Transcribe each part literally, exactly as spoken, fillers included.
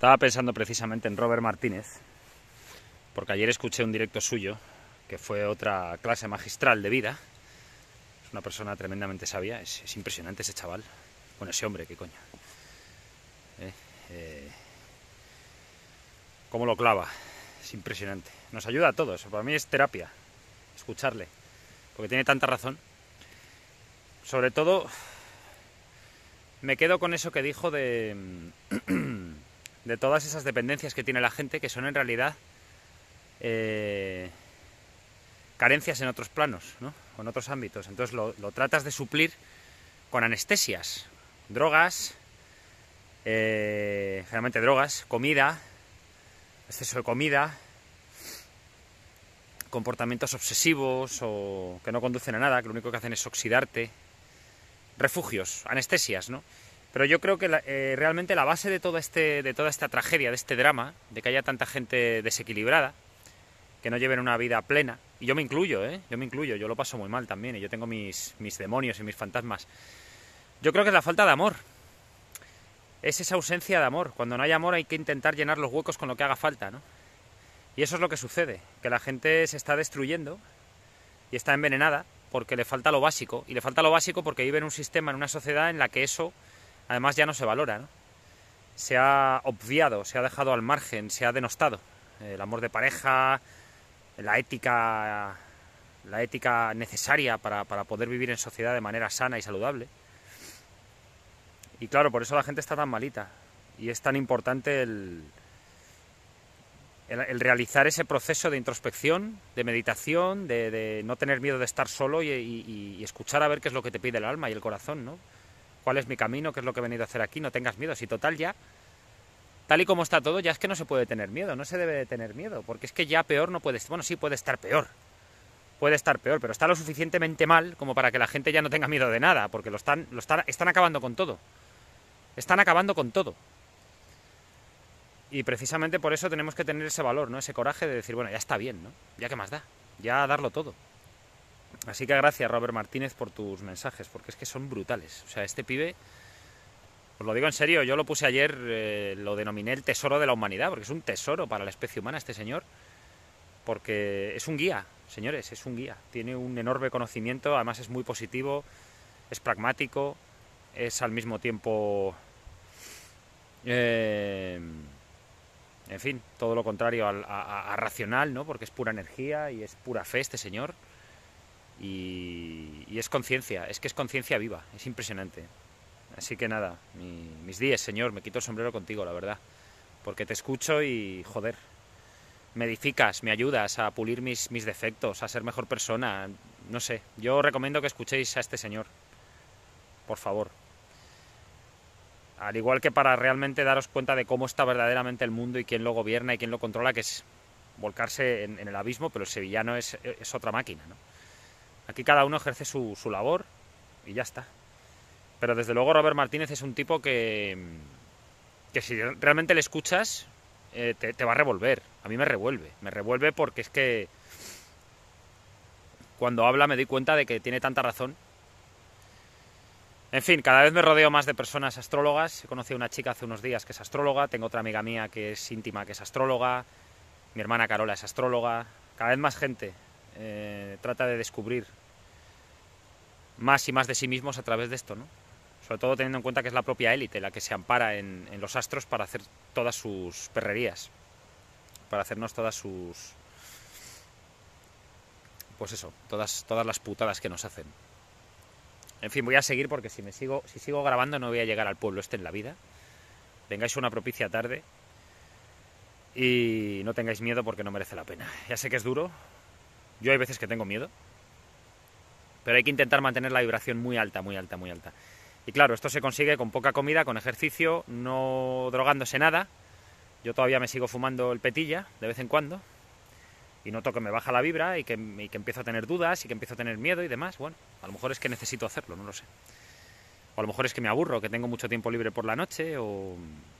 Estaba pensando precisamente en Robert Martínez, porque ayer escuché un directo suyo, que fue otra clase magistral de vida. Es una persona tremendamente sabia, es, es impresionante ese chaval. Bueno, ese hombre, qué coño. Eh, eh, cómo lo clava, es impresionante. Nos ayuda a todos, para mí es terapia, escucharle, porque tiene tanta razón. Sobre todo, me quedo con eso que dijo de, de todas esas dependencias que tiene la gente, que son en realidad eh, carencias en otros planos, ¿no? O en otros ámbitos. Entonces lo, lo tratas de suplir con anestesias, drogas, eh, generalmente drogas, comida, exceso de comida, comportamientos obsesivos o que no conducen a nada, que lo único que hacen es oxidarte, refugios, anestesias, ¿no? Pero yo creo que la, eh, realmente la base de, todo este, de toda esta tragedia, de este drama, de que haya tanta gente desequilibrada, que no lleven una vida plena, y yo me incluyo, ¿eh? Yo me incluyo, yo lo paso muy mal también, y yo tengo mis, mis demonios y mis fantasmas. Yo creo que es la falta de amor. Es esa ausencia de amor. Cuando no hay amor hay que intentar llenar los huecos con lo que haga falta, ¿no? Y eso es lo que sucede, que la gente se está destruyendo y está envenenada porque le falta lo básico. Y le falta lo básico porque vive en un sistema, en una sociedad en la que eso, además, ya no se valora, ¿no? Se ha obviado, se ha dejado al margen, se ha denostado. El amor de pareja, la ética, la ética necesaria para, para poder vivir en sociedad de manera sana y saludable. Y claro, por eso la gente está tan malita. Y es tan importante el, el, el realizar ese proceso de introspección, de meditación, de, de no tener miedo de estar solo y, y, y escuchar a ver qué es lo que te pide el alma y el corazón, ¿no? ¿Cuál es mi camino? ¿Qué es lo que he venido a hacer aquí? No tengas miedo. Si total ya, tal y como está todo, ya es que no se puede tener miedo. No se debe de tener miedo. Porque es que ya peor no puede estar. Bueno, sí, puede estar peor. Puede estar peor, pero está lo suficientemente mal como para que la gente ya no tenga miedo de nada. Porque lo están, lo están, están acabando con todo. Están acabando con todo. Y precisamente por eso tenemos que tener ese valor, ¿no? Ese coraje de decir, bueno, ya está bien, ¿no? Ya qué más da. Ya darlo todo. Así que gracias, Robert Martínez, por tus mensajes, porque es que son brutales. O sea, este pibe, os lo digo en serio, yo lo puse ayer, eh, lo denominé el tesoro de la humanidad, porque es un tesoro para la especie humana este señor, porque es un guía, señores, es un guía. Tiene un enorme conocimiento, además es muy positivo, es pragmático, es al mismo tiempo, eh, en fin, todo lo contrario a, a, a racional, ¿no? Porque es pura energía y es pura fe este señor. Y, y es conciencia, es que es conciencia viva, es impresionante. Así que nada, mi, mis días, señor, me quito el sombrero contigo, la verdad. Porque te escucho y, joder, me edificas, me ayudas a pulir mis, mis defectos, a ser mejor persona. No sé, yo recomiendo que escuchéis a este señor, por favor. Al igual que para realmente daros cuenta de cómo está verdaderamente el mundo y quién lo gobierna y quién lo controla, que es volcarse en, en el abismo, pero el sevillano es, es otra máquina, ¿no? Aquí cada uno ejerce su, su labor y ya está. Pero desde luego Robert Martínez es un tipo que, que si realmente le escuchas, eh, te, te va a revolver. A mí me revuelve. Me revuelve porque es que cuando habla me doy cuenta de que tiene tanta razón. En fin, cada vez me rodeo más de personas astrólogas. He conocido a una chica hace unos días que es astróloga. Tengo otra amiga mía que es íntima, que es astróloga. Mi hermana Carola es astróloga. Cada vez más gente eh, trata de descubrir más y más de sí mismos a través de esto, ¿no? Sobre todo teniendo en cuenta que es la propia élite la que se ampara en, en los astros para hacer todas sus perrerías, para hacernos todas sus... pues eso, todas, todas las putadas que nos hacen. En fin, voy a seguir porque si me sigo, si sigo grabando no voy a llegar al pueblo este en la vida. Vengáis una propicia tarde y no tengáis miedo porque no merece la pena. Ya sé que es duro, yo hay veces que tengo miedo, pero hay que intentar mantener la vibración muy alta, muy alta, muy alta. Y claro, esto se consigue con poca comida, con ejercicio, no drogándose nada. Yo todavía me sigo fumando el petilla de vez en cuando y noto que me baja la vibra y que, y que empiezo a tener dudas y que empiezo a tener miedo y demás. Bueno, a lo mejor es que necesito hacerlo, no lo sé. O a lo mejor es que me aburro, que tengo mucho tiempo libre por la noche o...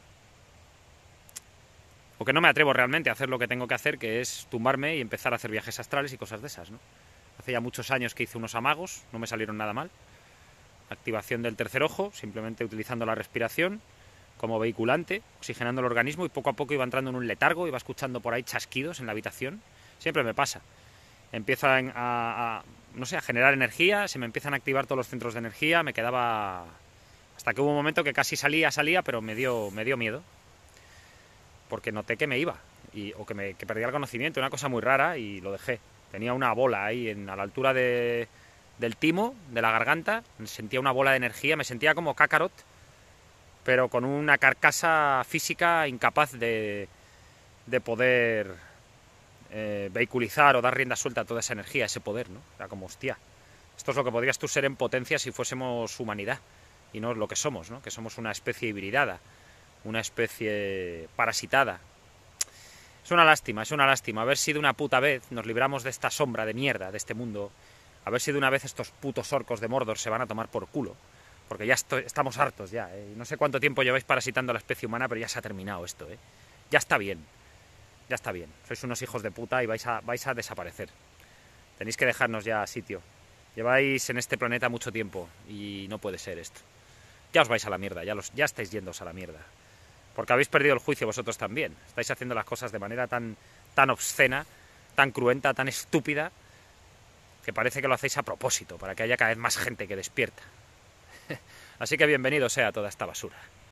o que no me atrevo realmente a hacer lo que tengo que hacer, que es tumbarme y empezar a hacer viajes astrales y cosas de esas, ¿no? Hace ya muchos años que hice unos amagos, no me salieron nada mal. Activación del tercer ojo, simplemente utilizando la respiración, como vehiculante, oxigenando el organismo, y poco a poco iba entrando en un letargo, iba escuchando por ahí chasquidos en la habitación. Siempre me pasa. Empiezo a, a, no sé, a generar energía, se me empiezan a activar todos los centros de energía, me quedaba... Hasta que hubo un momento que casi salía, salía, pero me dio, me dio miedo. Porque noté que me iba, y, o que, me, que perdía el conocimiento, una cosa muy rara, y lo dejé. Tenía una bola ahí en, a la altura de, del timo, de la garganta, sentía una bola de energía, me sentía como Kakarot, pero con una carcasa física incapaz de, de poder eh, vehiculizar o dar rienda suelta a toda esa energía, ese poder, ¿no? Era como, hostia, esto es lo que podrías tú ser en potencia si fuésemos humanidad, y no lo que somos, ¿no? Que somos una especie hibridada, una especie parasitada. Es una lástima, es una lástima. A ver si de una puta vez nos libramos de esta sombra de mierda, de este mundo. A ver si de una vez estos putos orcos de Mordor se van a tomar por culo. Porque ya estoy, estamos hartos ya, ¿eh? No sé cuánto tiempo lleváis parasitando a la especie humana, pero ya se ha terminado esto, ¿eh? Ya está bien. Ya está bien. Sois unos hijos de puta y vais a, vais a desaparecer. Tenéis que dejarnos ya sitio. Lleváis en este planeta mucho tiempo y no puede ser esto. Ya os vais a la mierda, ya, los, ya estáis yéndoos a la mierda. Porque habéis perdido el juicio vosotros también. Estáis haciendo las cosas de manera tan, tan obscena, tan cruenta, tan estúpida, que parece que lo hacéis a propósito, para que haya cada vez más gente que despierta. Así que bienvenido sea toda esta basura.